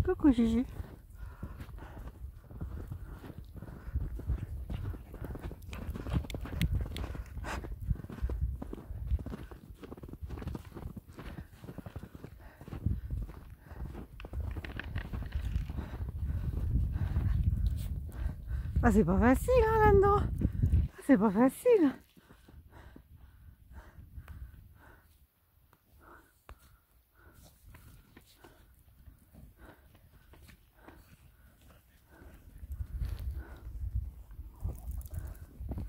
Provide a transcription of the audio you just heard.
Coucou Gigi. Ah, c'est pas facile hein, là-dedans. C'est pas facile.